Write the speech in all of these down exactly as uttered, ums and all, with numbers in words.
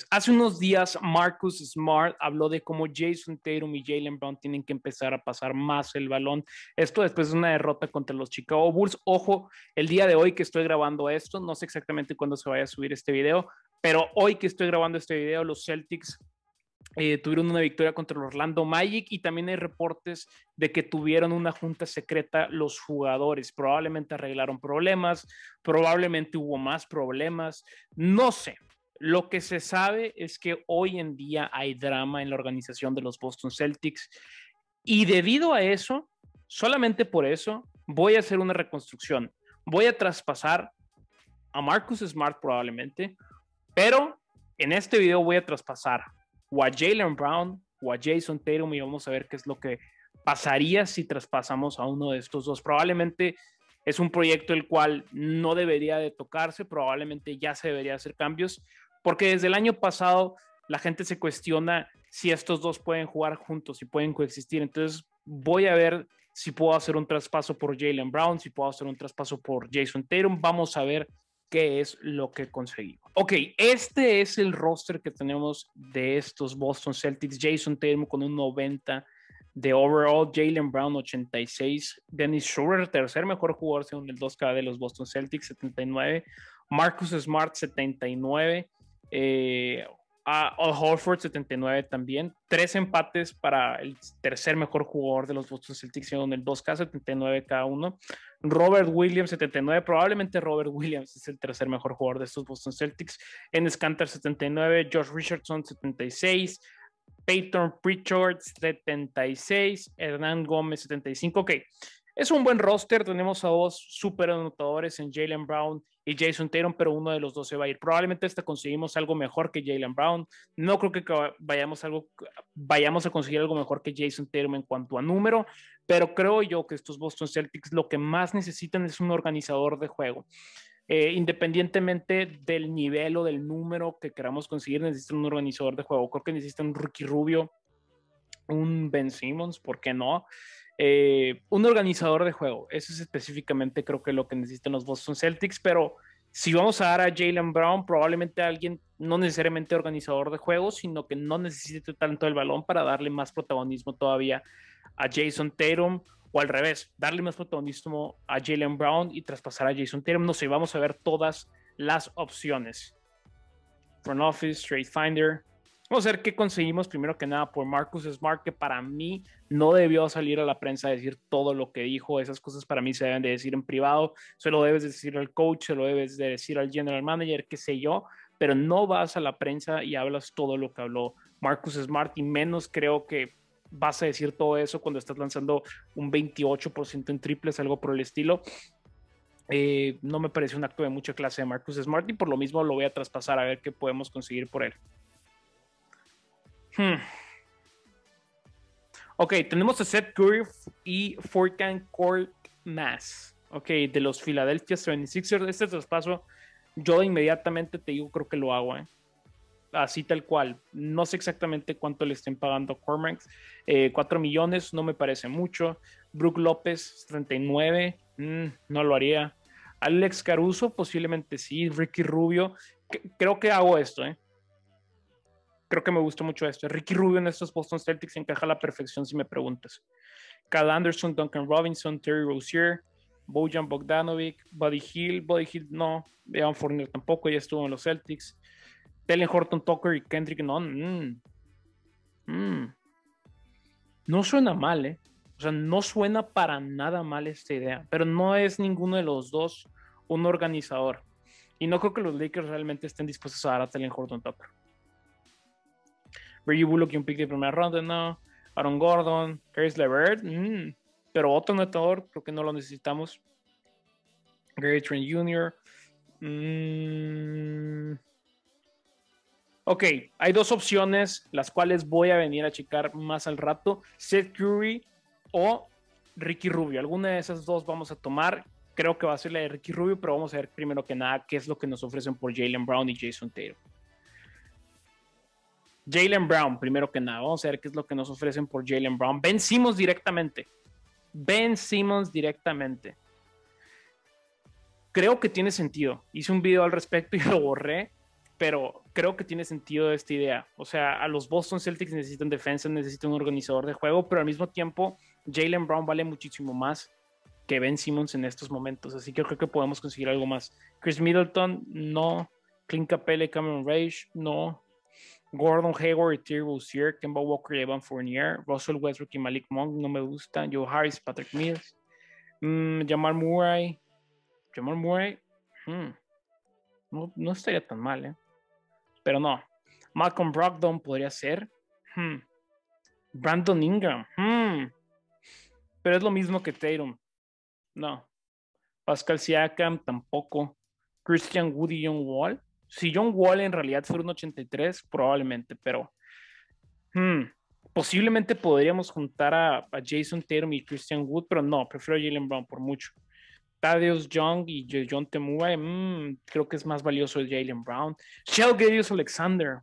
hace unos días Marcus Smart habló de cómo Jason Tatum y Jaylen Brown tienen que empezar a pasar más el balón. Esto después de una derrota contra los Chicago Bulls. Ojo, el día de hoy que estoy grabando esto, no sé exactamente cuándo se vaya a subir este video, pero hoy que estoy grabando este video, los Celtics Eh, tuvieron una victoria contra el Orlando Magic y también hay reportes de que tuvieron una junta secreta los jugadores. Probablemente arreglaron problemas, probablemente hubo más problemas, no sé. Lo que se sabe es que hoy en día hay drama en la organización de los Boston Celtics y debido a eso, solamente por eso, voy a hacer una reconstrucción. Voy a traspasar a Marcus Smart probablemente, pero en este video voy a traspasar o a Jaylen Brown o a Jason Tatum y vamos a ver qué es lo que pasaría si traspasamos a uno de estos dos. Probablemente es un proyecto el cual no debería de tocarse, probablemente ya se debería hacer cambios, porque desde el año pasado la gente se cuestiona si estos dos pueden jugar juntos, si pueden coexistir. Entonces voy a ver si puedo hacer un traspaso por Jaylen Brown, si puedo hacer un traspaso por Jason Tatum. Vamos a ver qué es lo que conseguimos. Ok, este es el roster que tenemos de estos Boston Celtics. Jason Tatum con un noventa de overall, Jaylen Brown ochenta y seis, Dennis Schroeder, tercer mejor jugador según el dos K de los Boston Celtics, setenta y nueve, Marcus Smart setenta y nueve, eh, a Al Horford setenta y nueve también, tres empates para el tercer mejor jugador de los Boston Celtics según el dos K, setenta y nueve cada uno. Robert Williams setenta y nueve, probablemente Robert Williams es el tercer mejor jugador de estos Boston Celtics. Enes Kanter setenta y nueve, Josh Richardson setenta y seis, Peyton Pritchard setenta y seis, Hernán Gómez setenta y cinco. Ok, es un buen roster, tenemos a dos super anotadores en Jaylen Brown y Jason Tatum, pero uno de los dos se va a ir. Probablemente hasta conseguimos algo mejor que Jaylen Brown. No creo que vayamos, algo, vayamos a conseguir algo mejor que Jason Tatum en cuanto a número, pero creo yo que estos Boston Celtics lo que más necesitan es un organizador de juego. Eh, independientemente del nivel o del número que queramos conseguir, necesitan un organizador de juego. Creo que necesitan un Ricky Rubio, un Ben Simmons, ¿por qué no? Eh, un organizador de juego. Eso es específicamente creo que lo que necesitan los Boston Celtics, pero si vamos a dar a Jaylen Brown, probablemente a alguien no necesariamente organizador de juego, sino que no necesite tanto el balón para darle más protagonismo todavía a Jason Tatum, o al revés, darle más protagonismo a Jaylen Brown y traspasar a Jason Tatum. No sé, vamos a ver todas las opciones. Front Office, Trade Finder. Vamos a ver qué conseguimos primero que nada por Marcus Smart, que para mí no debió salir a la prensa a decir todo lo que dijo. Esas cosas para mí se deben de decir en privado. Se lo debes decir al coach, se lo debes de decir al general manager, qué sé yo, pero no vas a la prensa y hablas todo lo que habló Marcus Smart, y menos creo que vas a decir todo eso cuando estás lanzando un veintiocho por ciento en triples, algo por el estilo. Eh, no me parece un acto de mucha clase de Marcus Smart y por lo mismo lo voy a traspasar a ver qué podemos conseguir por él. Hmm. Ok, tenemos a Seth Curry y Furkan Korkmaz, ok, de los Philadelphia setenta y seis ers. Este traspaso yo inmediatamente te digo, creo que lo hago, ¿eh? Así tal cual. No sé exactamente cuánto le estén pagando a Cormax. Eh, cuatro millones no me parece mucho. Brook López, treinta y nueve, mm, no lo haría. Alex Caruso, posiblemente sí. Ricky Rubio, que, creo que hago esto, ¿eh? Creo que me gustó mucho esto. Ricky Rubio en estos Boston Celtics encaja a la perfección si me preguntas. Kyle Anderson, Duncan Robinson, Terry Rozier, Bojan Bogdanovic, Buddy Hield. Buddy Hield no. Evan Fournier tampoco, ya estuvo en los Celtics. Talen Horton Tucker y Kendrick Nunn. Mm. Mm. No suena mal, ¿eh? O sea, no suena para nada mal esta idea, pero no es ninguno de los dos un organizador. Y no creo que los Lakers realmente estén dispuestos a dar a Talen Horton Tucker. Reggie Bullock y un pick de primera ronda, no. Aaron Gordon, Caris LeVert, mm. pero otro anotador, creo que no lo necesitamos. Gary Trent junior Mm. Ok, hay dos opciones, las cuales voy a venir a checar más al rato. Seth Curry o Ricky Rubio. Alguna de esas dos vamos a tomar. Creo que va a ser la de Ricky Rubio, pero vamos a ver primero que nada qué es lo que nos ofrecen por Jaylen Brown y Jason Tatum. Jaylen Brown, primero que nada. Vamos a ver qué es lo que nos ofrecen por Jaylen Brown. Ben Simmons directamente. Ben Simmons directamente. Creo que tiene sentido. Hice un video al respecto y lo borré. pero creo que tiene sentido esta idea. O sea, a los Boston Celtics necesitan defensa, necesitan un organizador de juego, pero al mismo tiempo Jaylen Brown vale muchísimo más que Ben Simmons en estos momentos, así que creo que podemos conseguir algo más. Chris Middleton, no. Clint Capella y Cameron Rage, no. Gordon Hayward y Terry Rozier, Kemba Walker y Evan Fournier, Russell Westbrook y Malik Monk, no me gustan. Joe Harris, Patrick Mills, mm, Jamal Murray. Jamal Murray, hmm, no, no estaría tan mal, ¿eh? Pero no. Malcolm Brogdon podría ser. Hmm. Brandon Ingram, hmm. Pero es lo mismo que Tatum. No. Pascal Siakam tampoco. Christian Wood y John Wall. Si John Wall en realidad fuera un ochenta y tres, probablemente, pero hmm, posiblemente podríamos juntar a, a Jason Tatum y Christian Wood, pero no, prefiero a Jaylen Brown por mucho. Thaddeus Young y John Temua, mmm, creo que es más valioso el Jaylen Brown. Shell Gadius Alexander.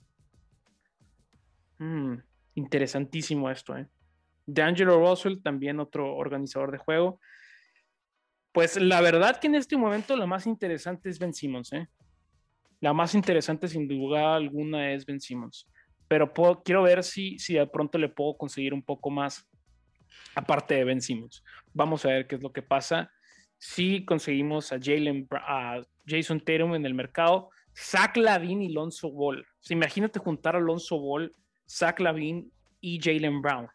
Hmm, interesantísimo esto, ¿eh? D'Angelo Russell, también otro organizador de juego. Pues la verdad que en este momento lo más interesante es Ben Simmons, ¿eh? La más interesante sin duda alguna es Ben Simmons. Pero puedo, quiero ver si, si de pronto le puedo conseguir un poco más aparte de Ben Simmons. Vamos a ver qué es lo que pasa. Si conseguimos a, Jaylen, a Jason Tatum en el mercado, Zach LaVine y Lonzo Ball. O sea, imagínate juntar a Lonzo Ball, Zach LaVine y Jaylen Brown.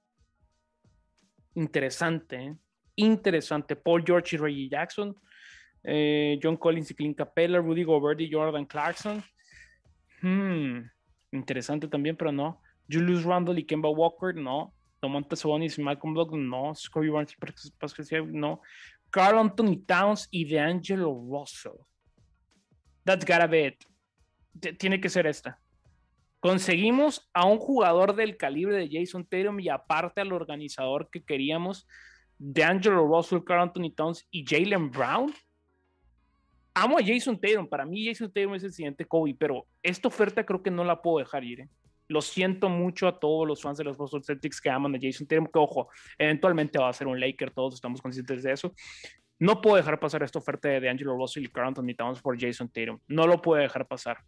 Interesante, ¿eh? Interesante. Paul George y Reggie Jackson, eh, John Collins y Clint Capella, Rudy Gobert y Jordan Clarkson. Hmm, interesante también, pero no. Julius Randle y Kemba Walker, no. Domantas Sabonis y Malcolm Brogdon, no. Scottie Barnes y Pascal, no. Karl Anthony Towns y D'Angelo Russell. That's gotta be it. Tiene que ser esta. Conseguimos a un jugador del calibre de Jason Tatum y aparte al organizador que queríamos, D'Angelo Russell, Karl Anthony Towns y Jaylen Brown. Amo a Jason Tatum, para mí Jason Tatum es el siguiente Kobe, pero esta oferta creo que no la puedo dejar ir, ¿eh? Lo siento mucho a todos los fans de los Boston Celtics que aman a Jason Tatum, que ojo, eventualmente va a ser un Laker, todos estamos conscientes de eso. No puedo dejar pasar esta oferta de D'Angelo Russell y Karl Anthony Towns por Jason Tatum, no lo puedo dejar pasar.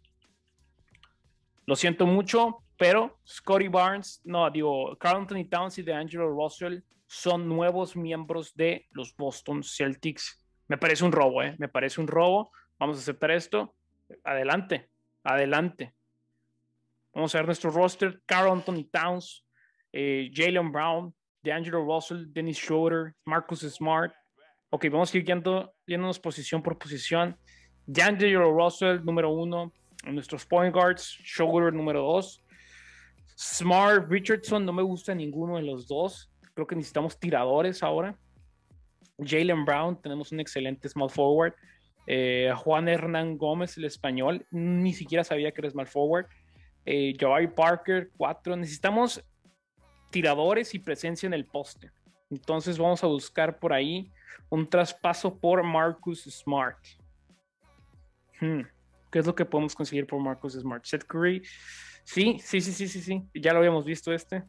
Lo siento mucho, pero Scottie Barnes, no, digo, Karl Anthony Towns y D'Angelo Russell son nuevos miembros de los Boston Celtics. Me parece un robo, ¿eh? Me parece un robo. Vamos a aceptar esto. Adelante, adelante. Vamos a ver nuestro roster. Karl Anthony Towns, eh, Jaylen Brown, D'Angelo Russell, Dennis Schroeder, Marcus Smart. Ok, vamos a ir yendo, yéndonos posición por posición. D'Angelo Russell, número uno. Nuestros point guards, Schroeder, número dos. Smart, Richardson, no me gusta ninguno de los dos. Creo que necesitamos tiradores ahora. Jaylen Brown, tenemos un excelente small forward. Eh, Juan Hernán Gómez, el español, ni siquiera sabía que era small forward. Eh, Jabari Parker, cuatro. Necesitamos tiradores y presencia en el poste. Entonces vamos a buscar por ahí un traspaso por Marcus Smart. Hmm. ¿Qué es lo que podemos conseguir por Marcus Smart? Seth Curry. Sí, sí, sí, sí, sí, sí. Ya lo habíamos visto este.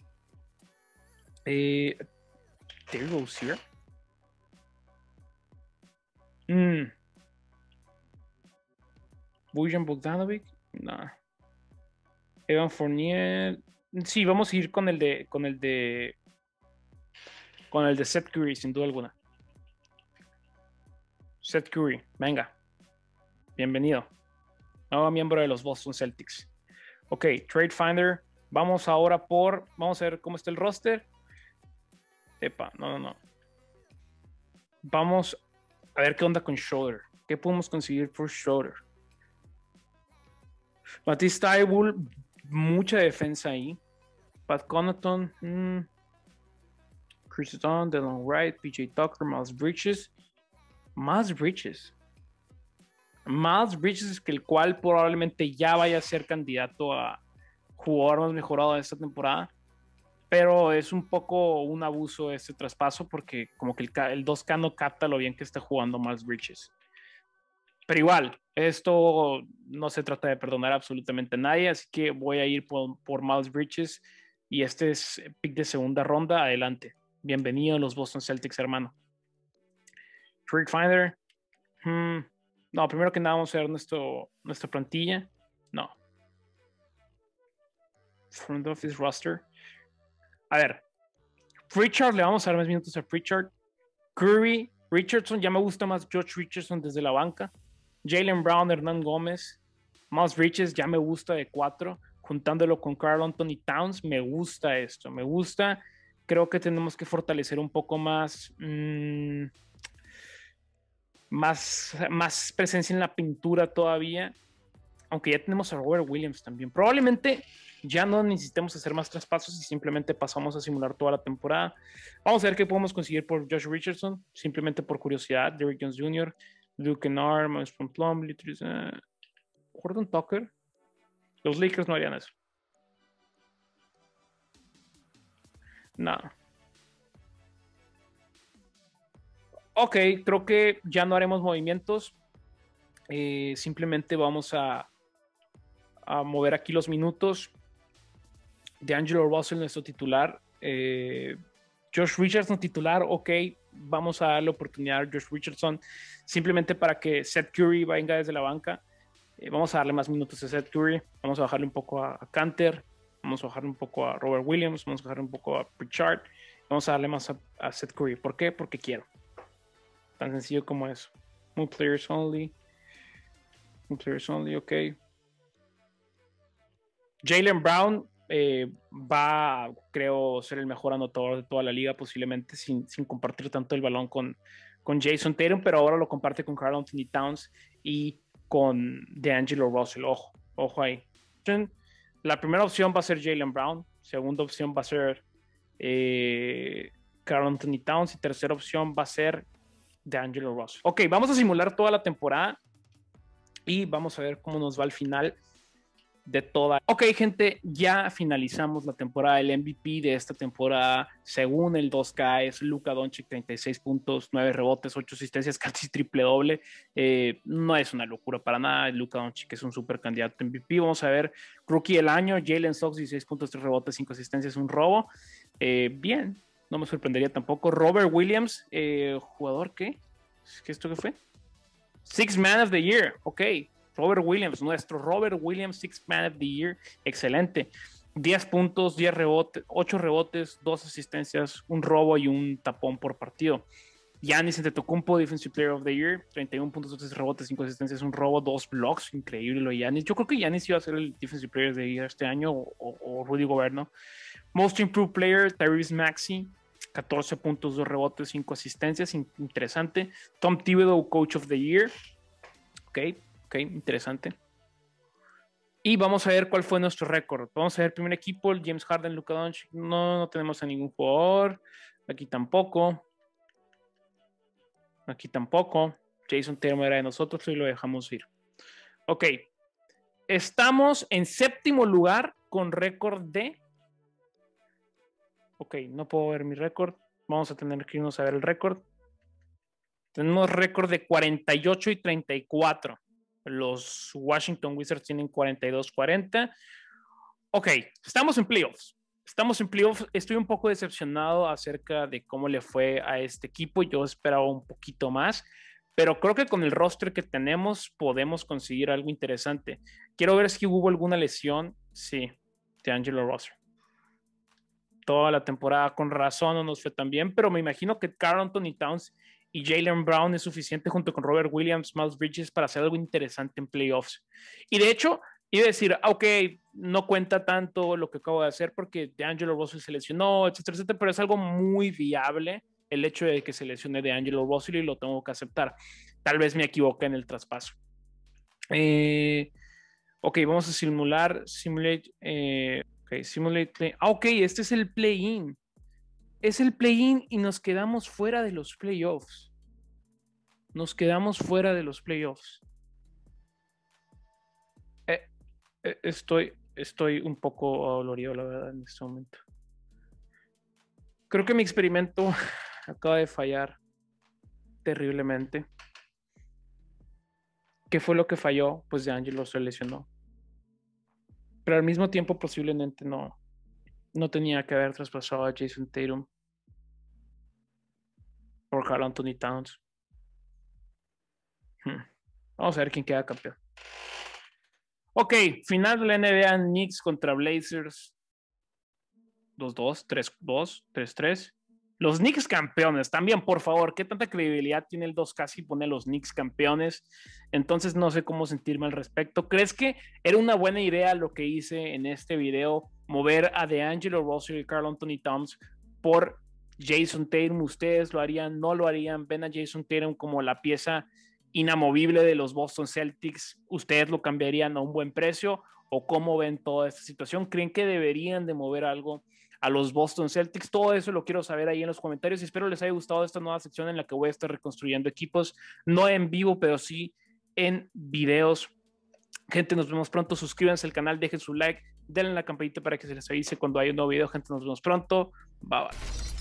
Eh, Terry Rozier. Mm. Bojan Bogdanovic. No. Evan Fournier. Sí, vamos a ir con el de. Con el de. Con el de Seth Curry, sin duda alguna. Seth Curry, venga. Bienvenido. Nuevo miembro de los Boston Celtics. Ok, Trade Finder. Vamos ahora por. Vamos a ver cómo está el roster. Epa, no, no, no. Vamos a ver qué onda con Schroeder. ¿Qué podemos conseguir por Schroeder? Matisse Thybulle, mucha defensa ahí. Pat Connaughton, mm. Chris Dunn, Delon Wright, P J Tucker, Miles Bridges. Miles Bridges. Miles Bridges, que el cual probablemente ya vaya a ser candidato a jugador más mejorado de esta temporada. Pero es un poco un abuso este traspaso porque como que el, el dos K no capta lo bien que está jugando Miles Bridges. Pero igual, esto no se trata de perdonar absolutamente a nadie, así que voy a ir por, por Miles Bridges y este es pick de segunda ronda. Adelante. Bienvenido a los Boston Celtics, hermano. Trade Finder. Hmm. No, primero que nada vamos a ver nuestro, nuestra plantilla. No. Front office roster. A ver. Pritchard, le vamos a dar más minutos a Pritchard. Curry, Richardson, ya me gusta más Josh Richardson desde la banca. Jaylen Brown, Hernán Gómez. Miles Bridges, ya me gusta de cuatro. Juntándolo con Karl Anthony Towns, me gusta esto, me gusta. Creo que tenemos que fortalecer un poco más, mmm, más, más presencia en la pintura todavía. Aunque ya tenemos a Robert Williams también. Probablemente ya no necesitemos hacer más traspasos y simplemente pasamos a simular toda la temporada. Vamos a ver qué podemos conseguir por Josh Richardson, simplemente por curiosidad. Derrick Jones junior, Luke Kennard, Miles Plumlee, uh, Horton Tucker. Los Lakers no harían eso. No. Ok, creo que ya no haremos movimientos. Eh, simplemente vamos a, a mover aquí los minutos. D'Angelo Russell, nuestro titular. Eh, Josh Richardson titular, ok. Vamos a darle oportunidad a Josh Richardson simplemente para que Seth Curry venga desde la banca. Eh, vamos a darle más minutos a Seth Curry. Vamos a bajarle un poco a, a Kanter. Vamos a bajarle un poco a Robert Williams. Vamos a bajarle un poco a Pritchard. Vamos a darle más a, a Seth Curry. ¿Por qué? Porque quiero. Tan sencillo como eso. Muy players only. Muy players only, ok. Jaylen Brown eh, va, creo, ser el mejor anotador de toda la liga, posiblemente sin, sin compartir tanto el balón con, con Jason Tatum, pero ahora lo comparte con Karl Anthony Towns y con D'Angelo Russell. Ojo, ojo ahí. La primera opción va a ser Jaylen Brown, segunda opción va a ser eh, Karl Anthony Towns y tercera opción va a ser D'Angelo Russell. Ok, vamos a simular toda la temporada y vamos a ver cómo nos va al final de toda. Ok, gente, ya finalizamos la temporada. El M V P de esta temporada, según el dos K, es Luka Doncic, treinta y seis puntos, nueve rebotes, ocho asistencias, casi triple doble. Eh, no es una locura para nada. Luka Doncic es un super candidato a M V P. Vamos a ver, Rookie del año, Jalen Suggs, dieciséis puntos, tres rebotes, cinco asistencias, un robo. Eh, bien, no me sorprendería tampoco. Robert Williams, eh, jugador, ¿qué? ¿Qué esto qué fue? Six Man of the Year, ok. Robert Williams, nuestro Robert Williams, Sixth Man of the Year, excelente. diez puntos, diez rebotes, ocho rebotes, dos asistencias, un robo y un tapón por partido. Giannis Antetokounmpo, Defensive Player of the Year, treinta y uno puntos, tres rebotes, cinco asistencias, un robo, dos blocks, increíble lo de Giannis. Yo creo que Giannis iba a ser el Defensive Player of the Year este año o, o Rudy Gobert, ¿no? Most Improved Player, Tyrese Maxey, catorce puntos, dos rebotes, cinco asistencias, interesante. Tom Thibodeau, Coach of the Year, ok. Ok, interesante. Y vamos a ver cuál fue nuestro récord. Vamos a ver primer equipo, el James Harden, Luka Doncic. No, no tenemos a ningún jugador. Aquí tampoco. Aquí tampoco. Jason Tatum era de nosotros y lo dejamos ir. Ok. Estamos en séptimo lugar con récord de... Ok, no puedo ver mi récord. Vamos a tener que irnos a ver el récord. Tenemos récord de cuarenta y ocho y treinta y cuatro. Los Washington Wizards tienen cuarenta y dos cuarenta. Ok, estamos en playoffs. Estamos en playoffs. Estoy un poco decepcionado acerca de cómo le fue a este equipo. Yo esperaba un poquito más, pero creo que con el roster que tenemos podemos conseguir algo interesante. Quiero ver si hubo alguna lesión. Sí, de D'Angelo Russell. Toda la temporada con razón no nos fue tan bien, pero me imagino que Karl Anthony Towns y Jaylen Brown es suficiente junto con Robert Williams, Miles Bridges para hacer algo interesante en playoffs. Y de hecho, iba a decir, ok, no cuenta tanto lo que acabo de hacer porque D'Angelo Russell se lesionó, etcétera, etcétera, pero es algo muy viable el hecho de que se lesione D'Angelo Russell y lo tengo que aceptar. Tal vez me equivoque en el traspaso. Eh, ok, vamos a simular, simulate, eh, ok, simulate play. Ah, ok, este es el play-in. Es el play-in y nos quedamos fuera de los playoffs. Nos quedamos fuera de los playoffs. Eh, eh, estoy, estoy un poco dolorido, la verdad, en este momento. Creo que mi experimento acaba de fallar terriblemente. ¿Qué fue lo que falló? Pues D'Angelo se lesionó. Pero al mismo tiempo posiblemente no, no tenía que haber traspasado a Jason Tatum por Karl Anthony Towns. Hmm. Vamos a ver quién queda campeón. Ok, final de la N B A, Knicks contra Blazers. dos dos, tres dos, tres tres. Los Knicks campeones, también, por favor, ¿qué tanta credibilidad tiene el dos K si pone a los Knicks campeones? Entonces no sé cómo sentirme al respecto. ¿Crees que era una buena idea lo que hice en este video, mover a DeAngelo Russell y Karl Anthony Towns por Jason Tatum? ¿Ustedes lo harían? ¿No lo harían? ¿Ven a Jason Tatum como la pieza inamovible de los Boston Celtics? ¿Ustedes lo cambiarían a un buen precio? ¿O cómo ven toda esta situación? ¿Creen que deberían de mover algo a los Boston Celtics? Todo eso lo quiero saber ahí en los comentarios y espero les haya gustado esta nueva sección en la que voy a estar reconstruyendo equipos, no en vivo, pero sí en videos. Gente, nos vemos pronto. Suscríbanse al canal, dejen su like, denle a la campanita para que se les avise cuando haya un nuevo video. Gente, nos vemos pronto. Bye bye.